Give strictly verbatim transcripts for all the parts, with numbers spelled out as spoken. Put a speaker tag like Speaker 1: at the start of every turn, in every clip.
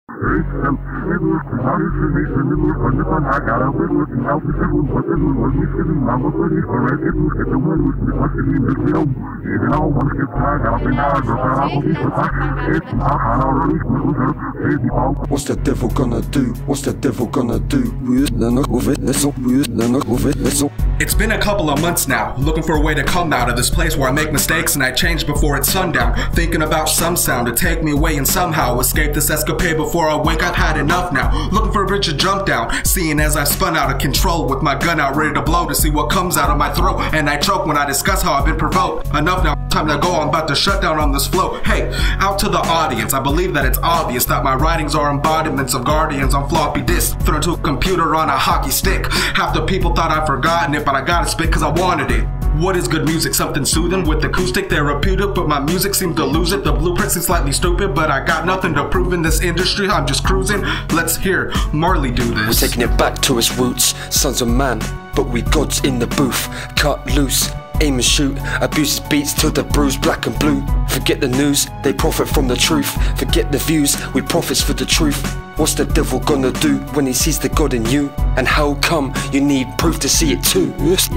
Speaker 1: What's the devil gonna do? What's the devil gonna do?
Speaker 2: It's been a couple of months now, looking for a way to come out of this place where I make mistakes and I change before it's sundown. Thinking about some sound to take me away and somehow escape this escapade before I wake. I've had enough now, looking for a bridge to jump down. Seeing as I spun out of control with my gun out ready to blow to see what comes out of my throat. And I choke when I discuss how I've been provoked. Enough now, time to go, I'm about to shut down on this flow. Hey, out to the audience, I believe that it's obvious that my writings are embodiments of guardians on floppy disks thrown to a computer on a hockey stick. Half the people thought I'd forgotten it, but I gotta spit cause I wanted it. What is good music? Something soothing with acoustic therapeutic, but my music seems to lose it. The blueprint seems slightly stupid, but I got nothing to prove in this industry. I'm just cruising. Let's hear Marley do this.
Speaker 1: We're taking it back to its roots, sons of man, but we gods in the booth. Cut loose, aim and shoot, abuse his beats till they're bruised black and blue. Forget the news, they profit from the truth. Forget the views, we profits for the truth. What's the devil gonna do when he sees the God in you? And how come you need proof to see it too?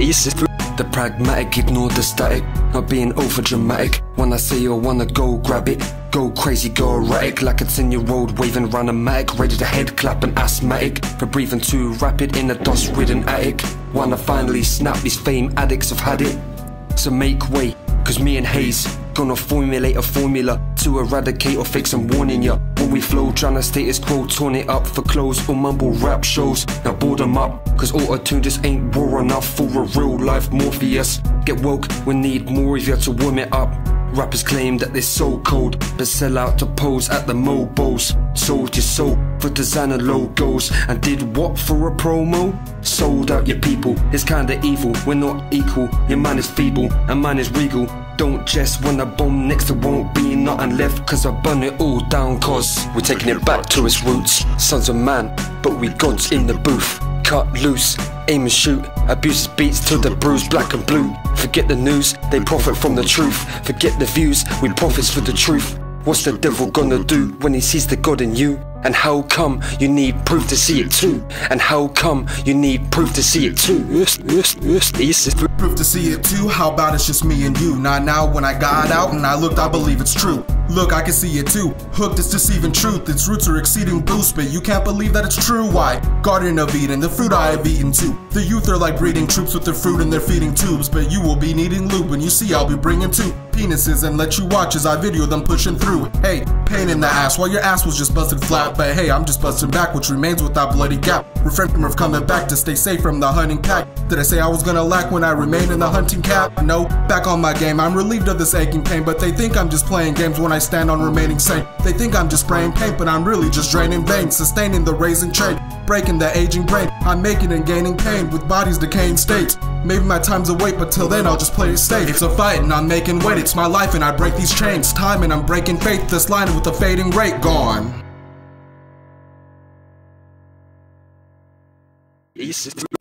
Speaker 1: The pragmatic, ignore the static, not being over dramatic. When I say you wanna go grab it, go crazy, go erratic, like a ten year old waving round a matic, ready to head clap and asthmatic for breathing too rapid in a dust ridden attic. Wanna finally snap, these fame addicts have had it. So make way, cause me and Hayes gonna formulate a formula to eradicate or fix. I'm warning ya, when we flow, trying to status quo, torn it up for clothes or mumble rap shows. Now board them up, cause auto-tune just ain't raw enough for a real life Morpheus. Get woke, we need more of you to warm it up. Rappers claim that they're so cold, but sell out to pose at the mobos. Sold your soul for designer logos, and did what for a promo? Sold out your people, it's kinda evil, we're not equal. Your mind is feeble, and mine is regal. Don't jest when I bomb next, there won't be nothing left, cause I burn it all down. Cause we're taking it back to its roots, sons of man, but we gods in the booth. Cut loose, aim and shoot, abuse his beats till they're bruised black and blue. Forget the news, they profit from the truth. Forget the views, we profits for the truth. What's the devil gonna do when he sees the God in you? And how come you need proof to see it too? And how come you need proof to see it too?
Speaker 2: Proof to see it too? How about it's just me and you? Not now when I got out and I looked, I believe it's true. Look, I can see it too. Hooked, it's deceiving truth. Its roots are exceeding boost, but you can't believe that it's true. Why? Garden of Eden, the fruit I have eaten too. The youth are like breeding troops with their fruit and their feeding tubes, but you will be needing lube, and you see I'll be bringing two penises and let you watch as I video them pushing through. Hey, pain in the ass while your ass was just busted flat, but hey, I'm just busting back, which remains without bloody gap. Refrain from coming back to stay safe from the hunting pack. Did I say I was gonna lack when I remain in the hunting cap? No, back on my game, I'm relieved of this aching pain, but they think I'm just playing games when I stand on remaining sane. They think I'm just spraying paint, but I'm really just draining veins, sustaining the raising trade, breaking the aging brain. I'm making and gaining pain with bodies decaying states. Maybe my time's a wait, but till then I'll just play it safe. It's a fight and I'm making weight, it's my life and I break these chains. Time and I'm breaking faith, this line with a fading rate gone.